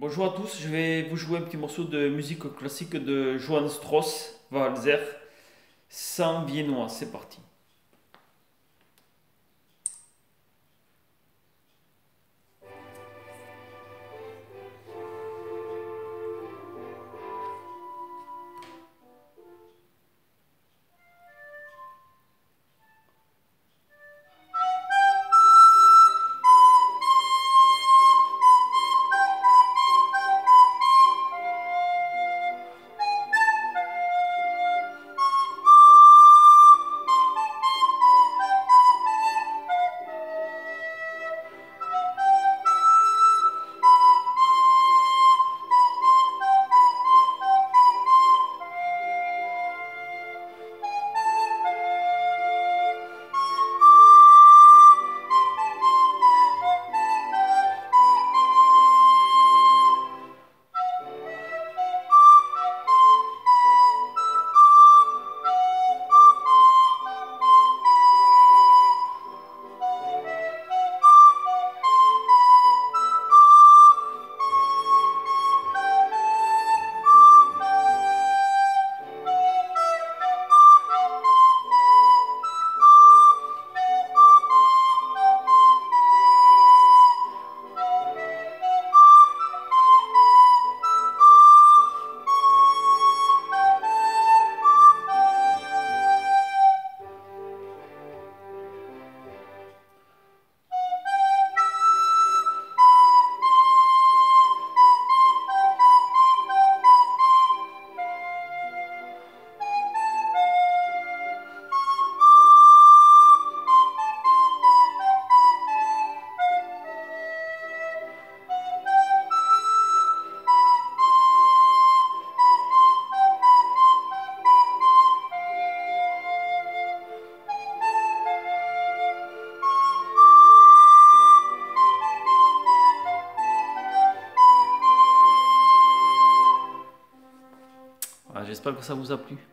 Bonjour à tous, je vais vous jouer un petit morceau de musique classique de Johann Strauss, Walzer, sans viennois, c'est parti. Voilà, j'espère que ça vous a plu.